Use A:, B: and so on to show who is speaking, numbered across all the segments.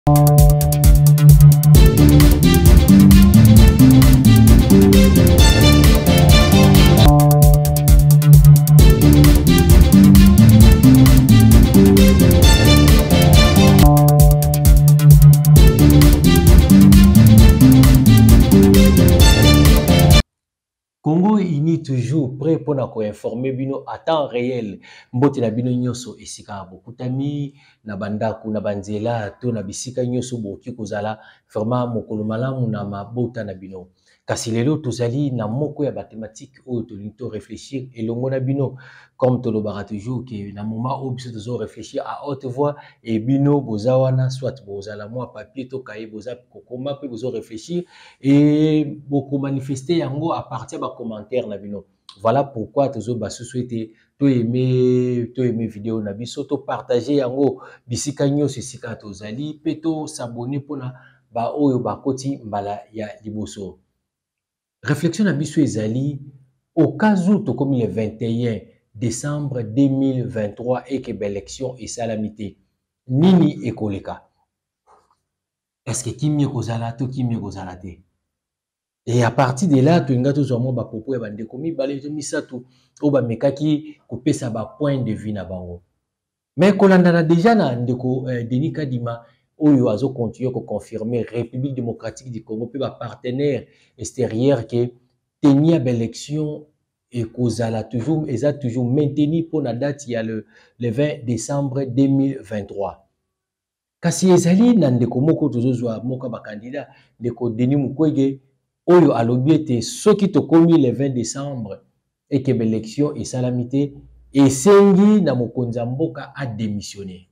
A: Congo uni toujours prêt pour nous informer bino à temps réel. Mbote na bino nyoso esika bokutami na bandaku na banzela to na bisika nyoso boki kozala vraiment mokolo malamu na mabota na bino. Kasi lelo tozali na moko ya mathématique oyo to réfléchir elongo na bino comme tolobaka toujours que na moment où biso tozo réfléchir à haute voix et bino bozawana soit bozala moi papier to cahier boza kokoma pe bozo réfléchir et beaucoup manifester yango à partir de commentaires na bino. Voilà pourquoi tozo basu souhaiter to aimer vidéo na biso to partager yango bisika nyoso sika tozali pe to s'abonner pona ba oyo bakoti mbala ya liboso. Réflexion na biso ezali au cas où to comme le 21 décembre 2023 et que l'élection est salamité nini ekoleka. Est-ce que kimi kozala to kimi kozala te? Et à partir de là, tu as toujours un propos et komi balé misatu o ba mekaki kopesa ba point de vue na bango. Mais kolandana déjà na ndeko Denis Kadima oyo azo continuer ko confirmer République démocratique du Congo pe ba partenaire extérieur que tenir l'élection et kozala toujours eza toujours maintenu pour la date il y a le 20 décembre 2023. Kasi ezali na ndeko moko tozozwa moko ba candidat ndeko Denis Mukwege oyo alobi ete soki tokomi le 20 décembre et que l'élection est salamité et sengi na mokonzi mboka a démissionné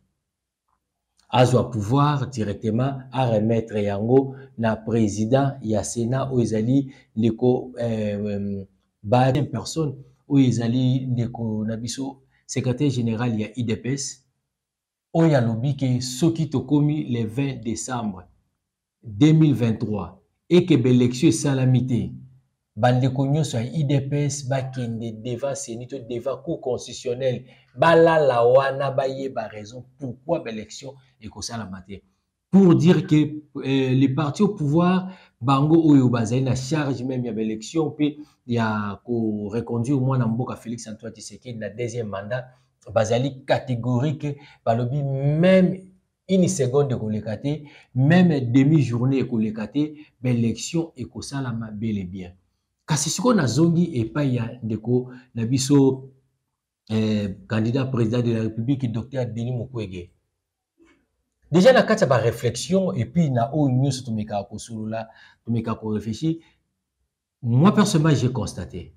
A: azwa pouvoir directement à remettre yango na président ya Sénat oyo ezali ndeko ba personne oyo ezali ndeko na biso secrétaire général ya IDPS oyo alobi ke soki tokomi le 20 décembre 2023 et que l'élection est salamité, bandeko nyonso ya IDPS bakende devant sénito devant cour constitutionnel balala wana bayeba raison pourquoi l'élection est salamité. Pour dire que les partis au pouvoir bango oyo bazali na charge même ya l'élection puis il y a ko reconduire moi na mboka Félix Antoine Tshisekedi na deuxième mandat bazali catégorique balobi même une seconde kolekate, même demi-journée kolekate, l'élection est kosalama bel et bien. Kasi siko na zongi et pas ya ndeko na biso candidat président de la République Dr Denis Mukwege. Déjà na kati ba réflexion et puis na o news to meka ko sulula, to meka ko réfléchir. Moi personnellement j'ai constaté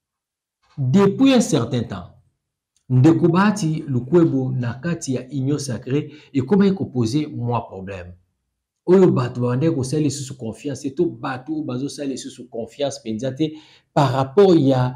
A: depuis un certain temps ndeko bati lukwebo na kati ya union sacrée et comment il poser moi problème oyo bato bande ko sala sous confiance et tout bato bazo sala sous confiance pendate par rapport ya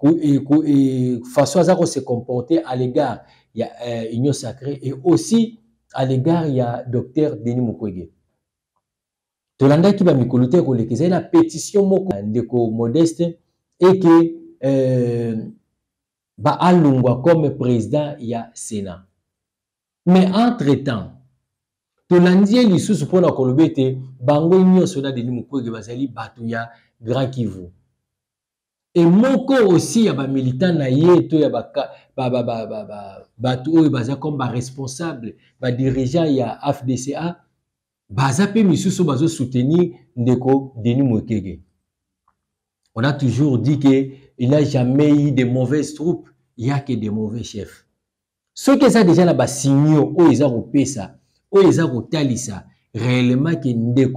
A: façon à se comporter à l'égard ya union sacrée et aussi à l'égard ya docteur Denis Mukwege tolanda ki ba mikolote ko lekeza na pétition moko ndeko Modeste et que ba alungwa comme président ya Sénat. Mais entre-temps, tolandie lisusu pona kolobete bango nyoso na Denis Mukwege bazali batu ya Grand Kivu. Et moko aussi ya ba militant na ye to ya batu oyo baza comme ba responsable, ba dirigeant ya FDCA baza pe misusu bazo soutenir ndeko Denis Mukwege. On a toujours dit qu'il n'a jamais eu de mauvaises troupes, il n'y a que de mauvais chefs. Ce que ça déjà là, signaux, où ils ont pesa, où ils ont talisa, réellement que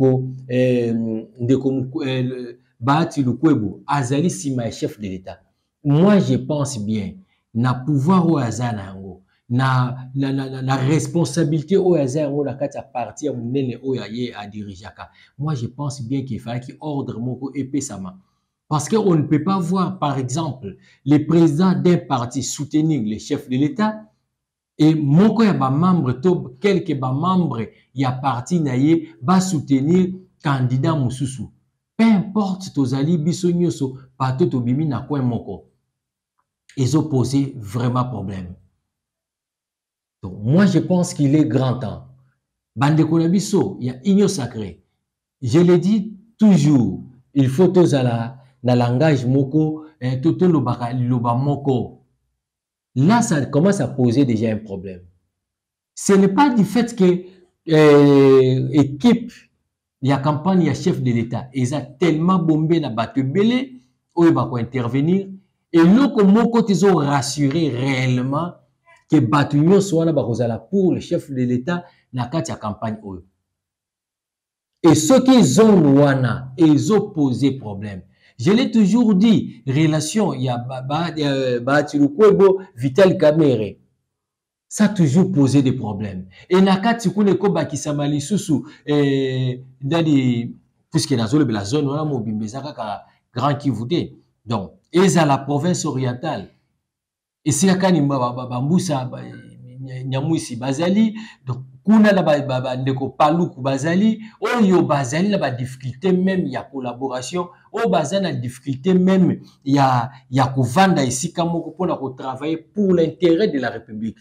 A: ndeko Bahati Lukwebo, Azali Sima chef de l'État. Moi je pense bien, na pouvoir au Azana yango, na responsabilité au Azana la kati à partir munene au yaye à dirigeaka. Moi je pense bien qu'il fallait qu'il ordre moko epesama. Parce qu'on ne peut pas voir, par exemple, les présidents d'un parti soutenir les chefs de l'État et moko ya ba membre to quelques ba membre ya parti naye ba soutenir candidat mususu. Peu importe tozali biso nyoso pato to bimi na coin moko. Ils ont posé vraiment problème. Donc moi je pense qu'il est grand temps. Bande Konabiso, il y a union sacrée. Je le dis toujours, il faut tous à la langage moko, tout le moko. Là, ça commence à poser déjà un problème. Ce n'est pas du fait que équipe, il y a campagne, il y a chef de l'État, ils ont tellement bombé na bateau belé, où ils vont intervenir, et nous, comme ils ont rassuré réellement que bateau soit là pour le chef de l'État, na kati ya campagne. Et ceux qui ont wana, ils ont posé problème. Je l'ai toujours dit, relation, il y a Batilukwebo, Vital Kamere. Ça a toujours posé des problèmes. Et nakati kune ko bakisama lisusu ndali puisque na zone la zone wana mobimbe ka Grand Kivu te. Donc eza la province orientale. Et c'est kani bambusa nyamwisi bazali donc kuna na ndeko paluku bazali oyo bazali na ba difficulté même ya collaboration o bazana difficulté même ya kovanda ici kamoko pona ko travailler pour l'intérêt de la République.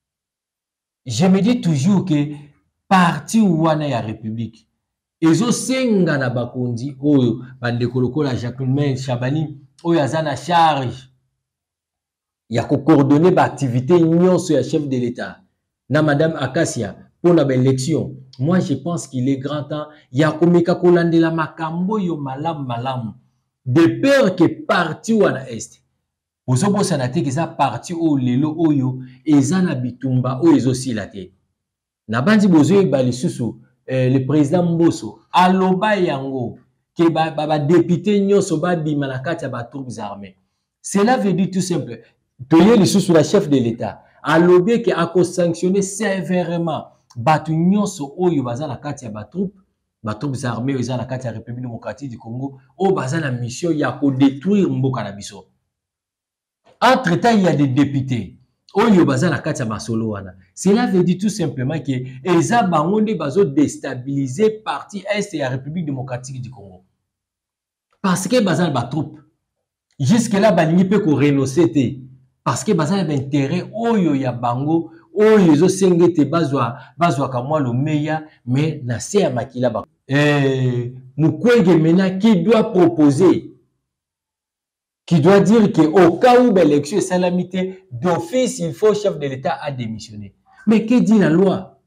A: Je me dis toujours que parti wana ya République ezo senga na bakondi oyo bandeko lokola Jacqueline Chabani oyo azana charge ya ko coordonner ba activité nyonso ya chef de l'État na madame Akasia pour la élection. Moi je pense qu'il est grand temps ya komeka kolandela makambo yo malam de peur que parti wana est ozobo sanate que ça parti o lelo oyo ezana bitumba o ezosila te na bandi bozo ba lisusu le président Mboso aloba yango ke ba député nyonso ba bima na kati ya ba troupes armées. Cela veut dire tout simple toye lisusu la chef de l'État alobe ke ako sanctionner sévèrement batu nyonso oyo baza na kati ya ba troupes armées eza na kati ya République démocratique du Congo o baza na mission ya ko détruire mboka na biso. Entre-temps, il y a des députés. Oyo baza na kati ya masolo wana. Cela veut dire tout simplement que eza bangonde bazo déstabiliser parti est et la République démocratique du Congo. Parce que baza ba troupe. Jusque là balingi pe ko renoncer te. Parce que baza na intérêt oyo ya bango oyo zo sengete bazwa ka moi le meilleur mais na se ya makila ba. Mukwege maintenant qui doit proposer qui doit dire qu'au cas où l'élection est salamité, d'office, il faut chef de l'État à démissionner. Mais que dit la loi?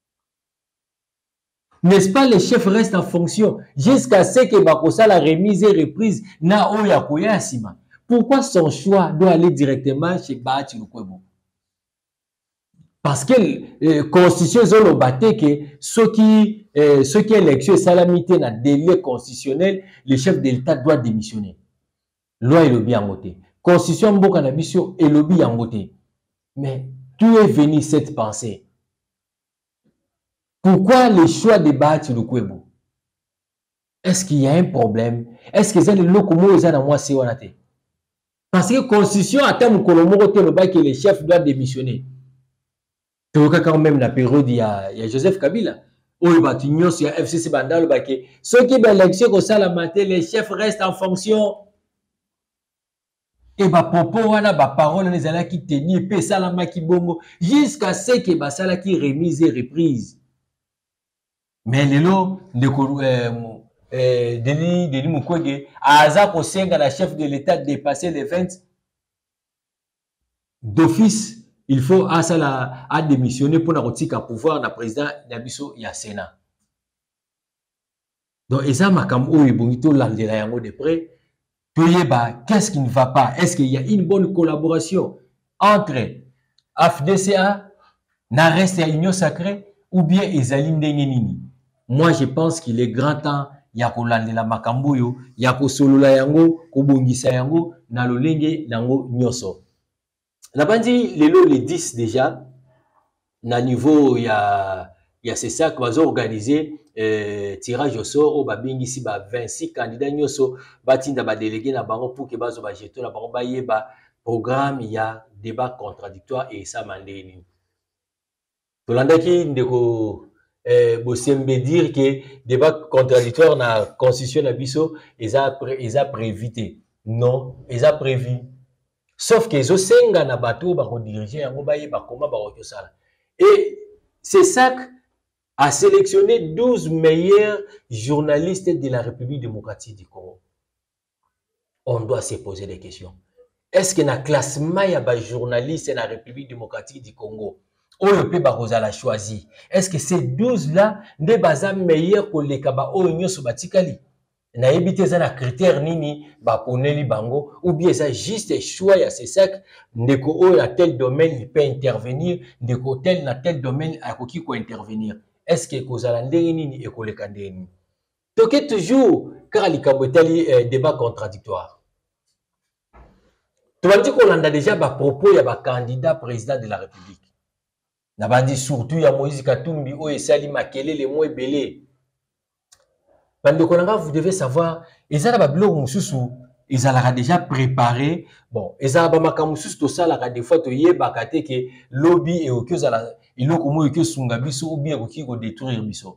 A: N'est-ce pas, les chefs restent en fonction jusqu'à ce que Bakosa la remise et reprise na oya koya asima. Pourquoi son choix doit aller directement chez Bahati Lukwebo? Parce que la constitution est le bâté que ceux qui élection est salamité na délai constitutionnel, le chef de l'État doit démissionner. Loi elobi yango te. Constitution mboka na biso elobi yango te. Mais d'où est venue cette pensée? Pourquoi le choix de Bahati Lukwebo? Est-ce qu'il y a un problème? Est-ce que c'est le lokomo eza na mwasi wana te? Parce que constitution ata mukolo moko te loba que le chef doit démissionner. Toka quand même la période il y a Joseph Kabila. Oyo batu nyonso ya FCC banda loba ke ceux qui ba élection ko sala maté les chefs restent en fonction. Et ba popo wana ba parole les ala qui tenir pe salama ki bongo jusqu'à ce que ba sala qui remise et reprise. Mais lelo ndeko Denis Mukwege aza ko senga la chef de l'État dépasser les 20 d'office il faut à démissionner pour na kotika pouvoir na président Nabiso ya Sénat. Donc eza makam oyo bongito landela yango de près. Qu'est-ce qui ne va pas? Est-ce qu'il y a une bonne collaboration entre AFDCA, Narest et Union Sacrée ou bien Ezaline Ndengenini? Moi, je pense qu'il est grand temps Yako Landela Makamboyo, Yako Solola Yango, Kobongisa Yango, Nalolenge Nango Nyoso. Na bandi le 10 déjà, na niveau ya c'est ça que va organiser tirage au sort au babingi si ba 26 candidats nyoso batinda ba délégué na bango pour que bazo ba jeter na bango ba yeba programme ya débat contradictoire et ça mandeni tolandaki ndeko bosembe dire que débat contradictoire na constitution na biso eza prévité non eza prévu sauf que zo senga na bateau ba ko diriger yango ba yeba comment ba ko sala et c'est ça a sélectionné 12 meilleurs journalistes de la République démocratique du Congo. On doit se poser des questions. Est-ce que dans le classement, il y a des journalistes dans la République démocratique du Congo? Oyo pe bakozala choisi. Est-ce que ces 12-là ne baza meilleurs que les kaba oyo nyoso batikali? Na yebite za na critère nini ba poneli bango ou bien ça juste choix ya c'est ça ndeko oyo à tel domaine il peut intervenir, ndeko tel na tel domaine akoki ko intervenir. Est-ce que kozala ndenge nini ekoleka ndenge? Toke toujours car likambo etali débat contradictoire. Tu vas dire qu'on a déjà ba propos ya ba candidat président de la République. Na bandi surtout ya Moïse Katumbi o esali makelele mo ebele. Bande konanga vous devez savoir ezala ba biloko mususu ezala déjà préparé. Bon, ezala ba makamususu to sala ka des fois to yebaka te ke lobby e okozala iloko mo sunga biso ou bien ko détruire biso.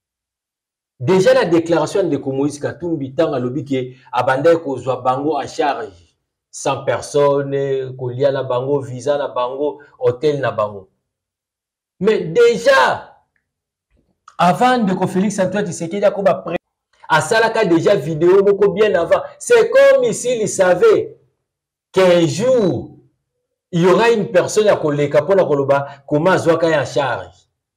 A: Déjà la déclaration de Moïse Katumbi tanga lobby ke abanda ko zwa bango à charge 100 personnes, kolia na bango, visa na bango, hôtel na bango. Mais déjà, avant de que Félix Antoine Tshisekedi a salaka déjà vidéo beaucoup bien avant. C'est comme ici, il savait qu'un jour, il y aura une personne à koleka pour la koloba comment Zwaka est en charge.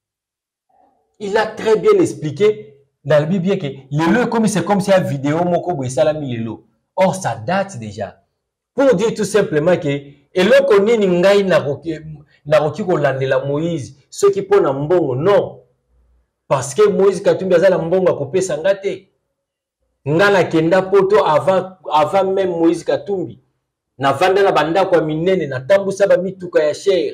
A: Il a très bien expliqué dans le Bible que le comme c'est comme si la vidéo moko bo salami lelo. Or ça date déjà. Pour dire tout simplement que eloko nini ngai nakoki kolandela Moïse ceux qui pona mbongo non parce que Moïse Katumbi azala mbongo akopesa ngate ngala kenda poto avant même Moïse Katumbi na vanda na banda kwa minene na tambusa ba mituka ya cher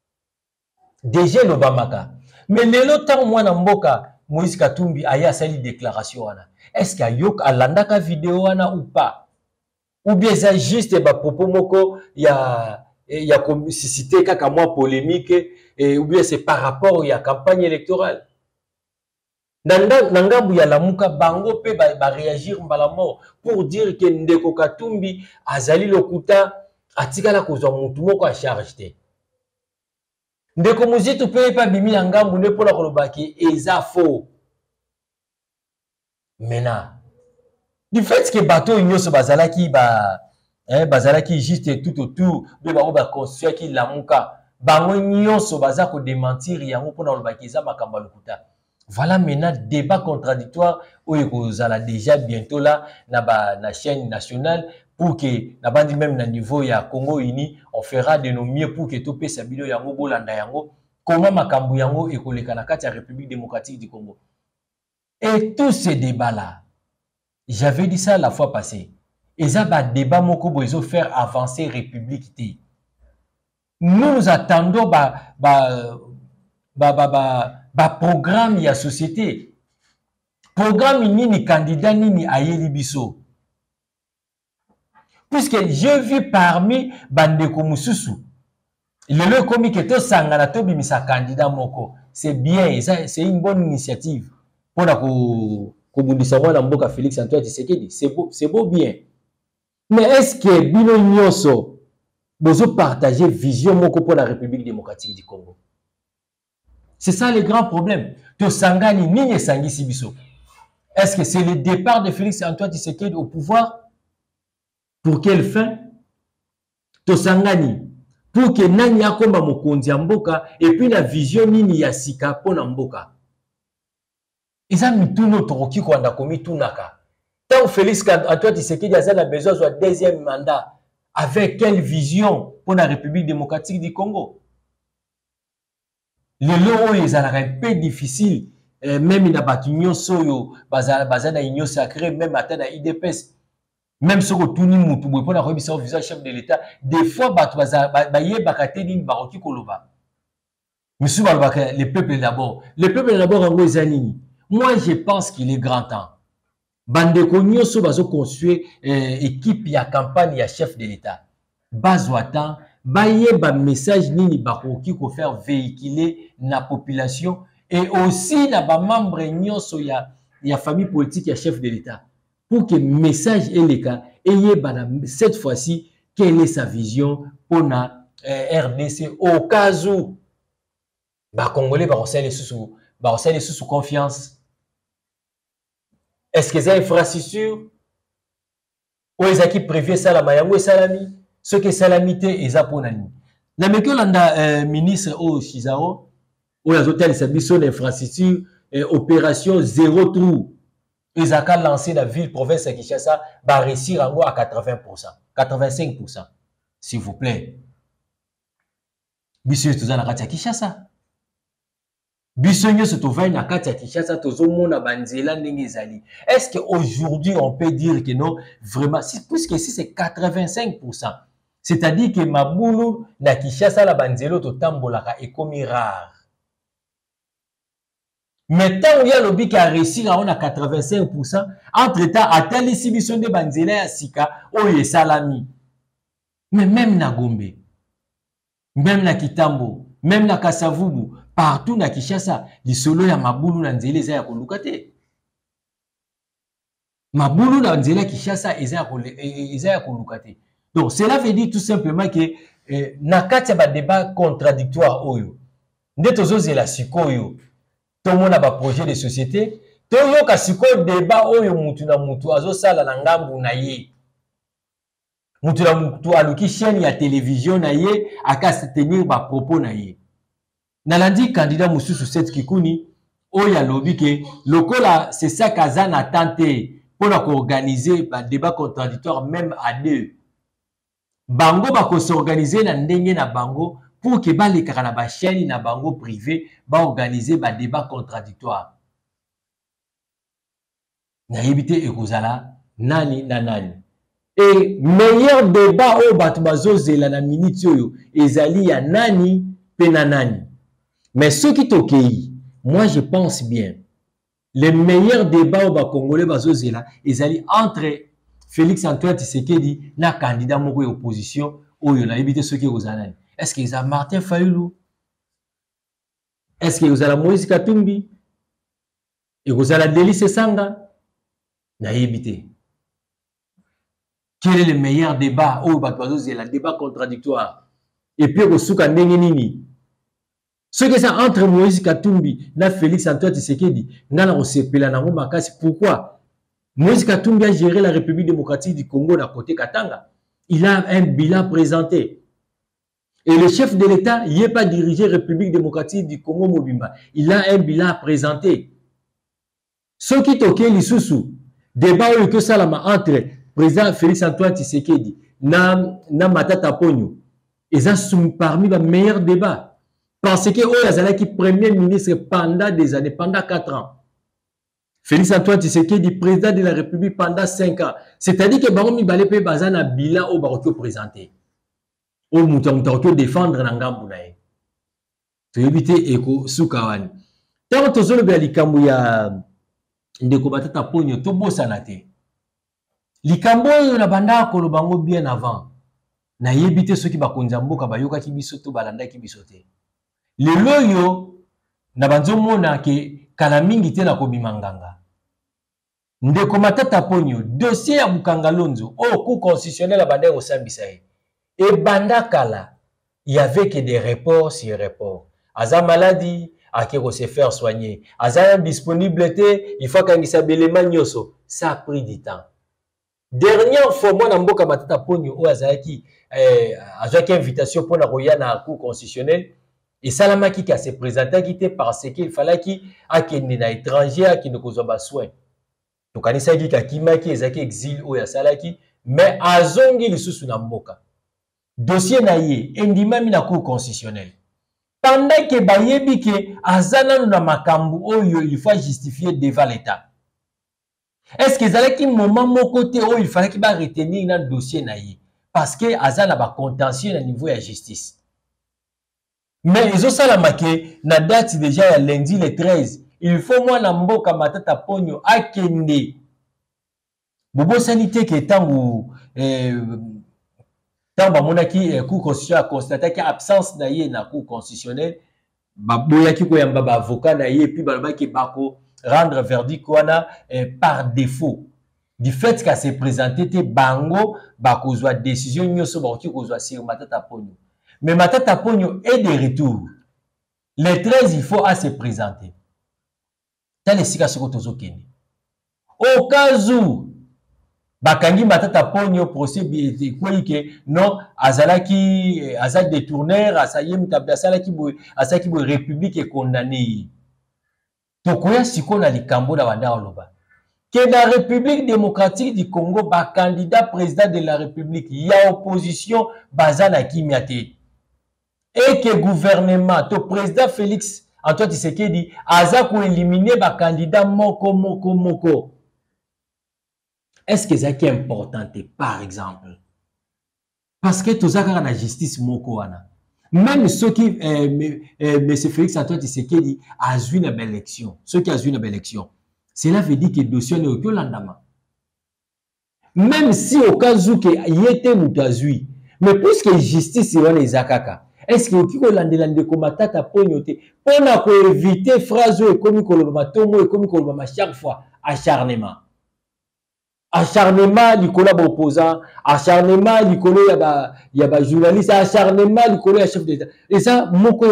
A: déjà no bamaka mais lelo tant mwana mboka Moïse Katumbi aya sali déclaration wana est-ce qu'il y a alandaka vidéo wana ou pas? Ou bien c'est juste ba propos moko ya suscité kaka moi polémique ou bien c'est par rapport à campagne électorale. Nangambu ya lamuka bango pe ba réagir mbala mort pour dire que Ndeko Katumbi azali lokuta atikala kozwa mutu moko a charge te. Ndeko muzitu pe pa bimi ngambu ne pona kolobaki eza faux. Maintenant du fait que bateau nyoso bazalaki bazalaki juste tout autour de ba construire ki lamuka bango nyoso bazako démentir yango pona lobaki za makamba lokuta. Voilà maintenant débat contradictoire où il a déjà bientôt là na chaîne nationale pour que na bandi même na niveau ya Congo Uni on fera de nos mieux pour que tout pe sabilo yango bolanda yango comment makambu yango ekoleka na kati ya République démocratique du Congo. Et tous ces débats là j'avais dit ça la fois passée. Et ça va débat moko bozo faire avancer République T. Nous attendons programme ya société. Programme nini candidat nini ayeli biso. Puisque j'ai vu parmi bandeko mususu le komi que to sangana to bimisa candidat moko. C'est bien, c'est une bonne initiative pour la Kobundisa mwana mboka Félix Antoine Tshisekedi, c'est beau bien. Mais est-ce que bino nyoso bozo partager vision moko pour la République démocratique du Congo? C'est ça le grand problème. To sangani nini sangisi biso. Est-ce que c'est le départ de Félix Antoine Tshisekedi au pouvoir? Pour quelle fin? To sangani pour que nani akomba mokonzi ya mboka et puis la vision nini ya sika pona mboka. Ils ont mis tout notre roki qu'on a commis tout naka. Tant Félix Antoine Tshisekedi a besoin de deuxième mandat. Avec quelle vision pour la République démocratique du Congo? Les lois, ils ont un peu difficile. Même il a battu union soyo, bazana union sacrée, même atteint à IDPS. Même si on tourne moutou, pour la remise au visage chef de l'État, des fois, baye bakate din baroki koloba. Monsieur Balbaka, le peuple d'abord. Le peuple d'abord en Wezanini. Moi, je pense qu'il est grand temps. Bandeko nyoso bazo construire équipe ya campagne ya chef de l'État. Bazwatan, baye ba message nini bakoki ko faire véhiculer na population et aussi na ba membre nyoso ya famille politique ya chef de l'État. Pour que message eleka eye bana cette fois-ci quelle est sa vision pour na RDC au cas où ba Congolais ba conseiller sous bah on sous confiance. Est-ce que c'est infrastructure ou est-ce qui prévient ça la mayango et salami ce que salamité et zaponani na mekolanda ministre o Shizao ou les hôtels service l'infrastructure opération zéro trou ils ont lancé la ville province de Kinshasa va réussir à 80%, 85%. S'il vous plaît. Biso tout ça na kati ya Kinshasa. Biso nyonso to va na kati ya Kinshasa tozo mona banzela ndenge ezali. Est-ce que aujourd'hui on peut dire que non vraiment puisque ici c'est 85%. C'est-à-dire que mabulu na Kinshasa la banzelo to tambolaka ekomi rare. Maintenant, il y a lobby qui a réussi à 85%. Entre-temps, à tel ici, mission de banzela ya sika, oye salami. Mais même na Gombe, même na Kitambo, même na Kasavubu, partout na Kinshasa, les solo ya mabulu na nzela eza ya kolukate. Mabulu na nzela Kinshasa eza ya kolukate. Donc, cela veut dire tout simplement que na kati ya ba débat contradictoire oyo. Ndeto zela sikoyo. Tout le monde a un projet de société. Tout le monde a un débat oyo mutu na mutu azo sala na ngambu na ye. Mutu na mutu aluki chaîne ya télévision na ye aka se tenir ba propos na ye. Nalandi candidat mususu set kikuni oya lobi ke lokola c'est ça kazana a tenté pour organiser un débat contradictoire même à deux. Bango ba ko s'organiser na ndenge na bango pour que les na ba chaîne na bango privé ba organiser ba débat contradictoire. Na yebite ekozala nani na nani. Et meilleur débat au batubazo zela na minute oyo ezali ya nani pe na nani. Mais ceux qui tokei, moi je pense bien le meilleur débat au Congolais bazo zela ezali entre Félix Antoine Tshisekedi na candidat moko opposition oyo na yebite ceux qui ozanani. Est-ce qu'il y a Martin Fayulu? Est-ce qu'il y a Moïse Katumbi? Et vous avez Délice Sanga? Naïbité. Quel est le meilleur débat? Oh, c'est le débat contradictoire. Et puis, vous avez Nini. Ce que c'est entre Moïse Katumbi et Félix Antoine Tshisekedi, pourquoi? Moïse Katumbi a géré la République démocratique du Congo d'un côté Katanga. Il a un bilan présenté. Et le chef de l'État, il n'est pas dirigé République démocratique du Congo Mobimba. Il a un bilan à présenter. Ce qui toque l'issoussou, débat que ça entre président Félix Antoine Tshisekedi na Matata Ponyo, ils sont parmi les meilleurs débats. Parce que Oyazala qui premier ministre pendant des années, pendant 4 ans. Félix Antoine Tshisekedi, président de la République pendant 5 ans. C'est-à-dire que Baromi Balepe Bazana bilan au Barokyo présenté. Au mouton défendre Nangambu nae. Tu éviter Eko Soukawani. Tant que tu as likambu ya ndeko batata ponyo to bosana te. Likambu yo na banda ko bango bien avant. Na yebite ceux qui bakonza mboka bayoka ki biso to balanda ki biso te. Lelo yo na banzo mona ke kala mingi te na kobimanganga. Ndeko matata ponyo dossier ya Bukangalonzo au cour constitutionnel à banda au sambisa. Et Bandakala, il y avait que des reports sur reports. Aza maladie, à qui se faire soigner. Aza indisponibilité, il faut qu'il s'appelle Magnoso. Ça a pris du temps. Dernière fois, moi, Namboka Matata Ponyo, ou Azaki, Azaki invitation pour la Roya na cour constitutionnelle. Et Salamaki qui a se présenté, qui était parce qu'il fallait qu'il y ait un étranger qui ne cause pas soin. Donc, il y a des gens qui ont exil ou Salaki, mais Azongi le sous Namboka. Dossier naïe, indimami na cour constitutionnelle. Pendant que bayebi ke azana na makambu oyo il faut justifier devant l'État. Est-ce que zala ki moment mon côté oyo il fallait qu'il va retenir dans dossier naïe parce que azana ba contentieux na niveau de justice. Mais ils ont ça la marqué na date déjà lundi le 13. Il faut moi na mboka matata ponyo akende. Bobo sanité qui est tangu tant que la Cour constitutionnelle a constaté qu'il y a absence de la Cour constitutionnelle, il y a un avocat et puis il y a rendre verdict par défaut. Du fait qu'elle s'est présentée, bango, il décision sur Matata Ponyo. Mais Matata Ponyo est de retour. Les 13, il faut se présenter. tala esika soko tozokende. Au cas où bakangi matata ponyo procès kweli ke non azalaki aza détourneur asayem tabda salaki boy asaki boy république condamné. Tokoya siko na likambo na banda oloba que la République démocratique du Congo ba candidat président de la République ya opposition bazana kimiate et que gouvernement to président Félix Antoine Tshisekedi aza ko éliminer ba candidat moko. Est-ce que c'est important par exemple? Parce que tout ça la justice moko wana. Même ceux qui M. Félix Antoine Tshisekedi a joué une belle élection, ceux qui a joué une belle élection, cela veut dire que le dossier n'est aucun lendemain. Même si au cas où il était moutazui, mais puisque justice est les akaka, est-ce que vous avez l'ande comme tata pognoté pour éviter phrase comme koloma tomo et comme koloma chaque fois acharnement. Acharnement likolo ba opposant, acharnement likolo ya ba journaliste, acharnement likolo ya chef d'État. Et ça moko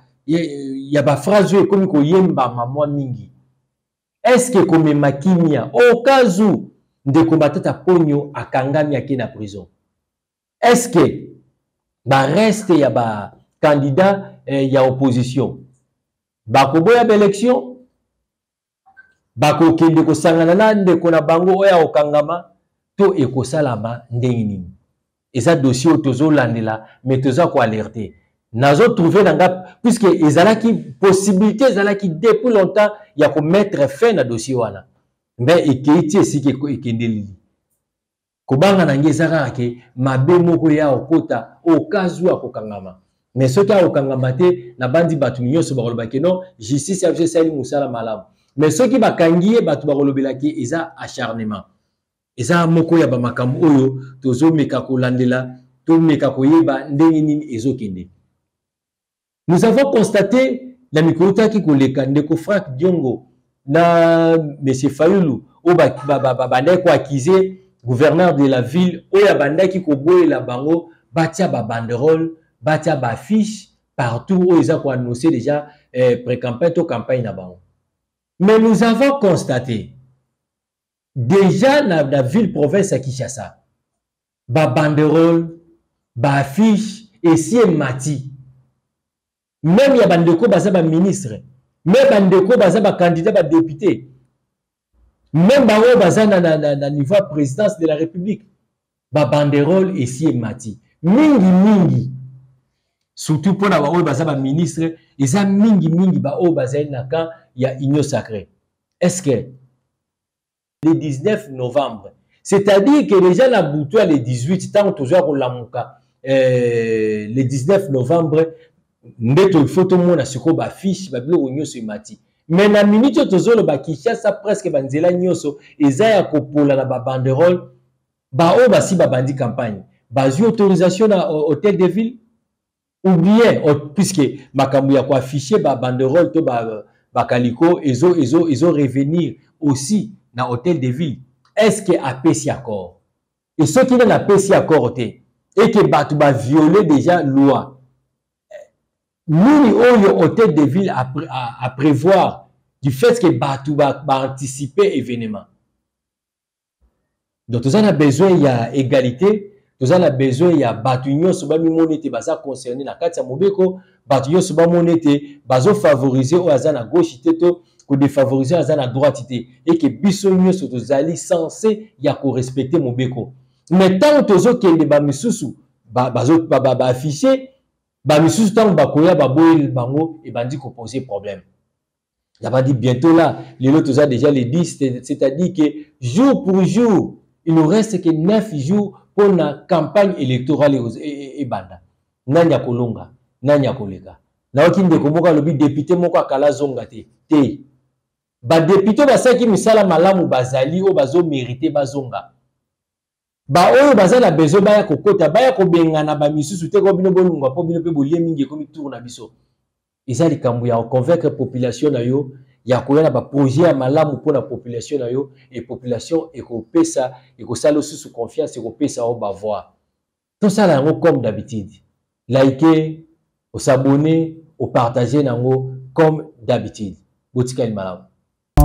A: ya ba phrase comme ko yemba mamwa mingi. Est-ce que comme makimia au cas où de combattre ta pogno akangami yake na prison? Est-ce que ba reste ya ba candidat ya opposition ba koboya ba élection bako kende ko sangana na ndeko na bango oya okangama to ekosalama ndenge nini? Eza dossier tozo landela mais toza ko alerter nazo trouver nanga puisque ezalaki possibilité ezalaki depuis longtemps ya ko mettre fin na dossier wana mais ekeiti esiki ekendeli kobanga nange ezaka ke mabe moko ya okota okazu akokangama mais soki akokangama te na bandi batu nyonso bakoloba ke non justice ya biso sali musala malamu. Mais ceux qui bakangiye batu bakolobelaki eza acharnement. Eza moko ya ba makambo oyo tozo meka kolandela to meka koyeba ndenge nini ezokende. Nous avons constaté la mikolota ki koleka ndeko Frank Diongo na M. Fayulu o bandai ko accuser gouverneur de la ville oya bandai ki koboyela bango batia ba banderole batia ba affiche partout où ils ont annoncé déjà pré-campagne to campagne na bango. Mais nous avons constaté, déjà dans la ville-province à Kinshasa, ba banderole, ba affiche, et si mati. Même il y a bandeko baza ba ministre, même bandeko baza ba candidat ba député, même ba o baza na niveau présidence de la République, ba banderole et si mati. Mingi. Surtout pour la ba baza ba ministre, ils ont mingi ba o baza na kan il y a union sacrée. Est-ce que le 19 novembre, c'est-à-dire que déjà la boutoire le 18, tant toujours le 19 novembre, ndeto photo mona siko ba fiche ba bilo nyonso imati. Mais na minute tozolo ba Kinshasa presque banzela nyonso eza ya kopola na ba banderole ba o ba si ba bandi campagne. Ba zu autorisation na hôtel de ville ou bien puisque makambu ya ko afficher ba banderole to ba Bakaliko, ils ont revenir aussi dans l'hôtel de ville. Est-ce que APC accord? Et ceux qui n'ont APC accord et que Batu va violer déjà loi. Nous, hôtel de ville à prévoir du fait que Batu va anticiper l'événement. Donc, nous avons besoin il y a égalité. Nous avons besoin il y a Batu Nyon Subami Monete Baza concerné la carte Mobeko. Batu Nyon Subami Monete Bazo favoriser au Azana gauche teto que défavoriser au Azana droite et que Bisso Nyon Sotozali censé y a ko respecter Mobeko. Mais tant que nous avons ba misusu bazo affiché ba misusu tant bakoya ba boyel bango et bandi ko poser problème. Il a pas dit bientôt là, les autres ont déjà les 10, c'est-à-dire que jour pour jour, il nous reste que 9 jours pour la campagne électorale et banda. Nanya kolonga, nanya koleka. Na okinde komoka lobi député moko akala zonga te. Ba député basaki misala malamu bazali o bazo mériter bazonga. Ba oyo bazala bezo baya kokota baya kobengana ba misusu te ko bino bolunga po bino pe bolie mingi komi tour na biso. Isa likambu ya convaincre population na yo ya koyana ba projet ya malamu pour la population na yo et population ekopesa ekosala sous confiance ekopesa o ba voir. Tout ça là comme d'habitude. Liker, s'abonner, au partager nango comme d'habitude. Botika il malamu.